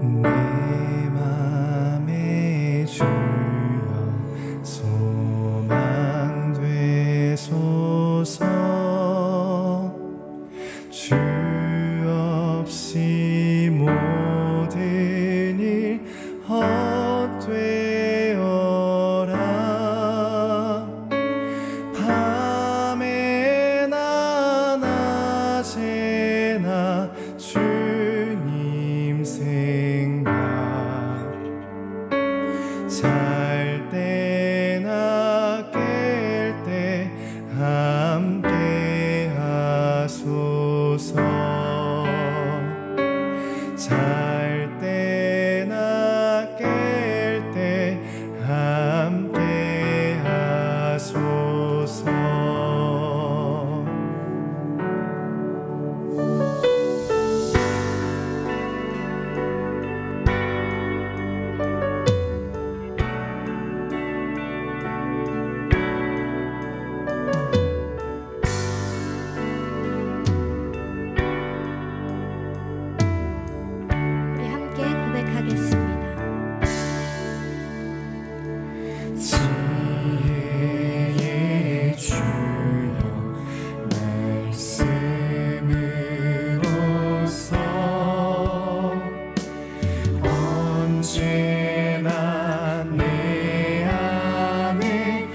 내 맘의 주여 소망 되소서. 주 없이 모든 일 헛되어라. 밤에나 낮에나 주님 생각, 잘 때나 깰 때 함께 하소서. 잘 때나 깰 때 함께 하소서. 우리 함께 고백하겠습니다. 지혜의 주여 말씀으로써 언제나 내 안에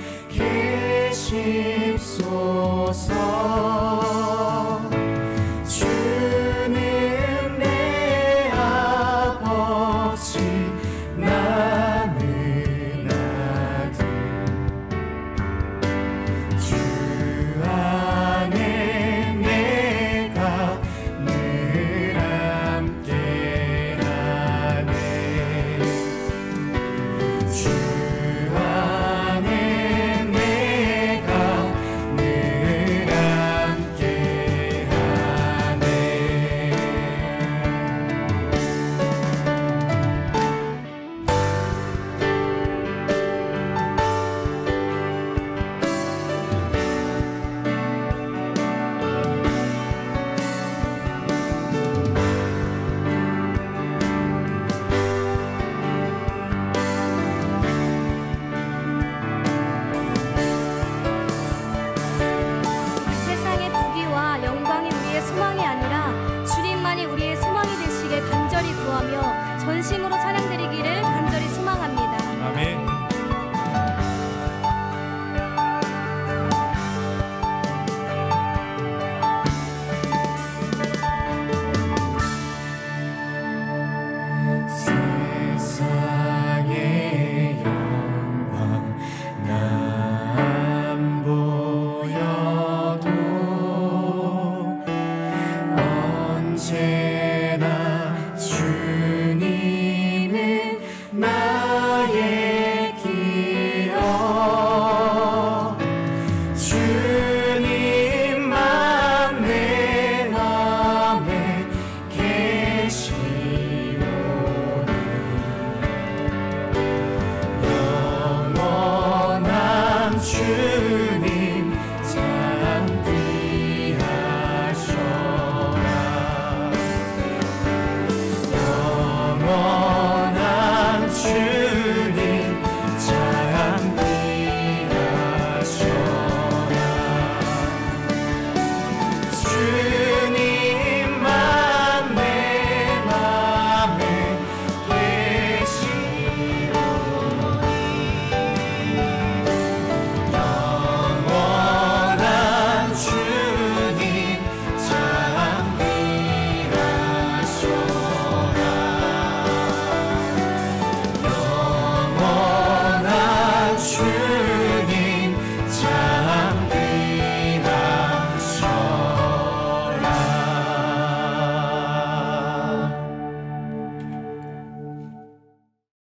계십소서. 주는 내 아버지 나는 아들, 주 안에 내가 늘 함께하네. 주 안에 내가 늘 함께하네. 세상의 부귀와 영광이 우리의 소망이 아니라 주님만이 우리의 소망이 되시길 간절히 구하며 전심으로